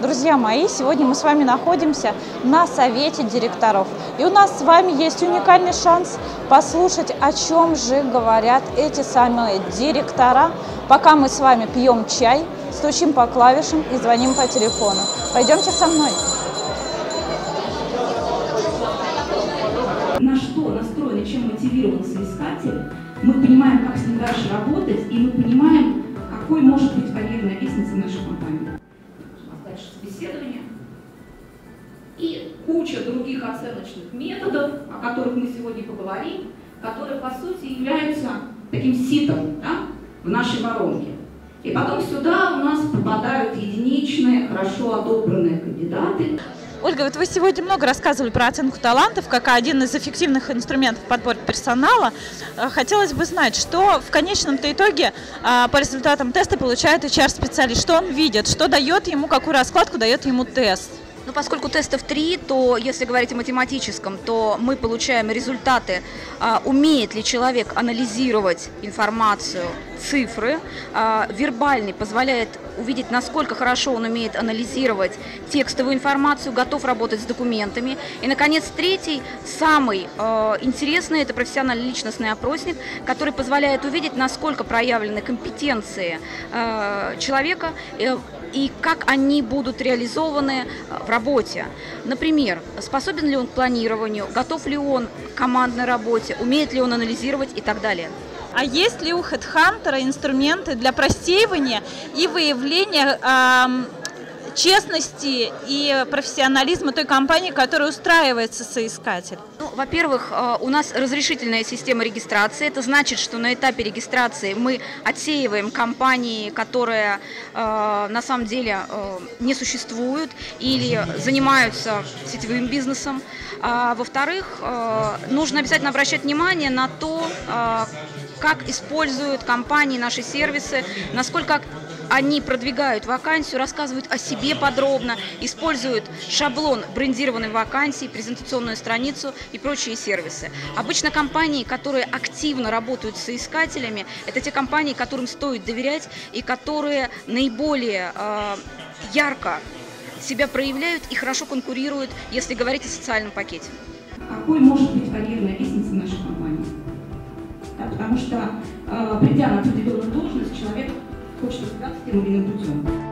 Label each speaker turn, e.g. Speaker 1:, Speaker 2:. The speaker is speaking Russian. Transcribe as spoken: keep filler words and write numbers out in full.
Speaker 1: Друзья мои, сегодня мы с вами находимся на совете директоров. И у нас с вами есть уникальный шанс послушать, о чем же говорят эти самые директора, пока мы с вами пьем чай, стучим по клавишам и звоним по телефону. Пойдемте со мной.
Speaker 2: На что настроен и чем мотивирован соискатель, мы понимаем, как с ним дальше работать, и мы понимаем, какой может быть карьерная лестница в нашей компании. У нас дальше собеседование и куча других оценочных методов, о которых мы сегодня поговорим, которые, по сути, являются таким ситом, да, в нашей воронке. И потом сюда у нас попадают единичные, хорошо отобранные кандидаты.
Speaker 1: Ольга, вот вы сегодня много рассказывали про оценку талантов, как один из эффективных инструментов подбора персонала. Хотелось бы знать, что в конечном-то итоге по результатам теста получает эйч ар-специалист, что он видит, что дает ему, какую раскладку дает ему тест.
Speaker 3: Ну, поскольку тестов три, то если говорить о математическом, то мы получаем результаты, а, умеет ли человек анализировать информацию, цифры. А, вербальный позволяет увидеть, насколько хорошо он умеет анализировать текстовую информацию, готов работать с документами. И, наконец, третий, самый э, интересный, это профессионально-личностный опросник, который позволяет увидеть, насколько проявлены компетенции э, человека, э, и как они будут реализованы в работе. Например, способен ли он к планированию, готов ли он к командной работе, умеет ли он анализировать и так далее.
Speaker 1: А есть ли у HeadHunter инструменты для просеивания и выявления э, честности и профессионализма той компании, которая устраивается соискатель?
Speaker 3: Ну, во-первых, у нас разрешительная система регистрации. Это значит, что на этапе регистрации мы отсеиваем компании, которые э, на самом деле э, не существуют или занимаются сетевым бизнесом. А, во-вторых, э, нужно обязательно обращать внимание на то, э, как используют компании наши сервисы, насколько они продвигают вакансию, рассказывают о себе подробно, используют шаблон брендированной вакансии, презентационную страницу и прочие сервисы. Обычно компании, которые активно работают с соискателями, это те компании, которым стоит доверять и которые наиболее э, ярко себя проявляют и хорошо конкурируют, если говорить о социальном пакете.
Speaker 2: Какой может быть карьерная лестница в нашей компании? Да, потому что, э, придя на определенную должность, человек хочет развиваться тем или иным путем.